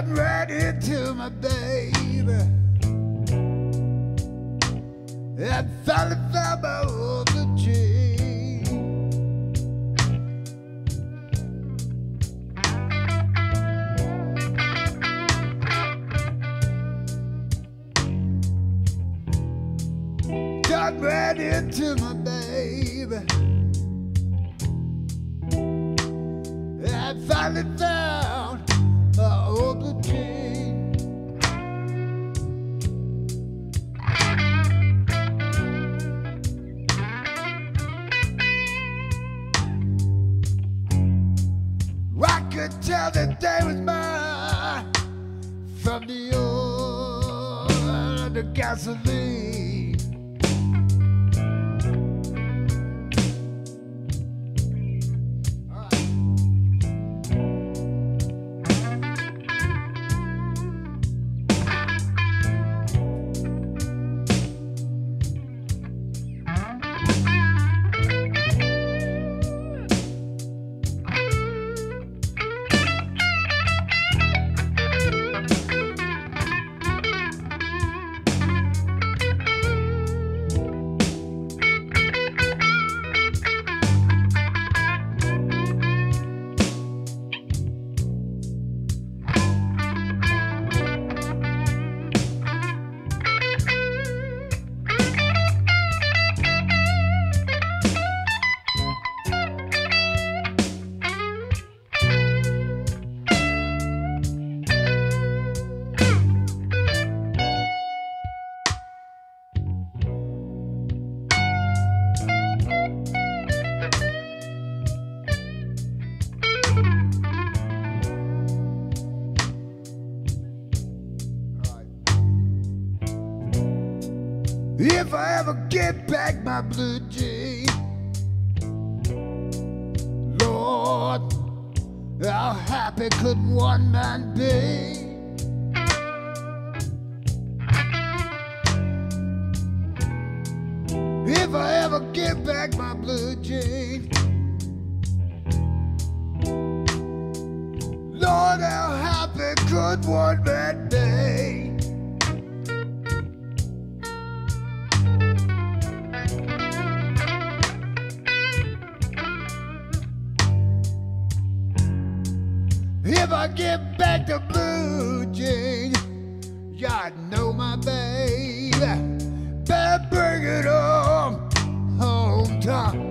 got right into my baby and finally found my older G. Got right into my baby and finally found my older G. I could tell that they was mine from the oil and the gasoline. If I ever get back my blue jean, Lord, how happy could one man be? If I ever get back my blue jean, Lord, how happy could one man be? If I get back to blue jeans, y'all know my baby, better bring it home, hometown.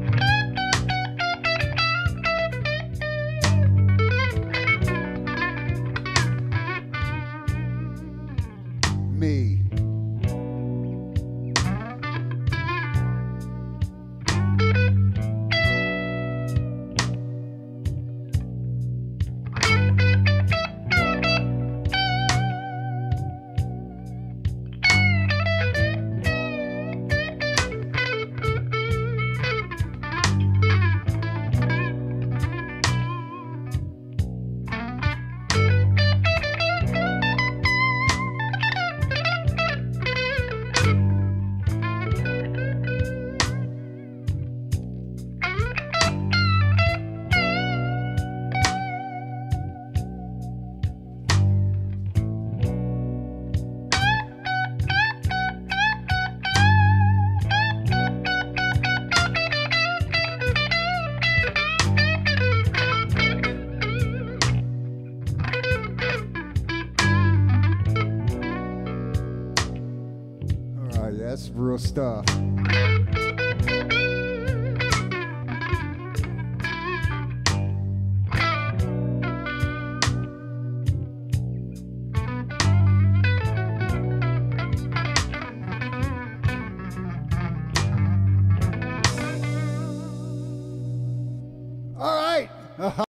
Me. That's real stuff. All right.